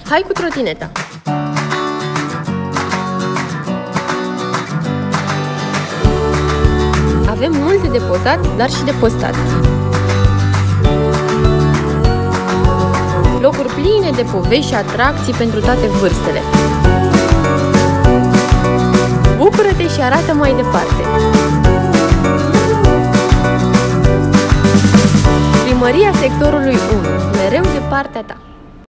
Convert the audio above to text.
Hai cu trotineta! Avem multe de pozat, dar și de postat. Locuri pline de povești și atracții pentru toate vârstele. Bucură-te și arată mai departe! Primăria sectorului 1, mereu de partea ta!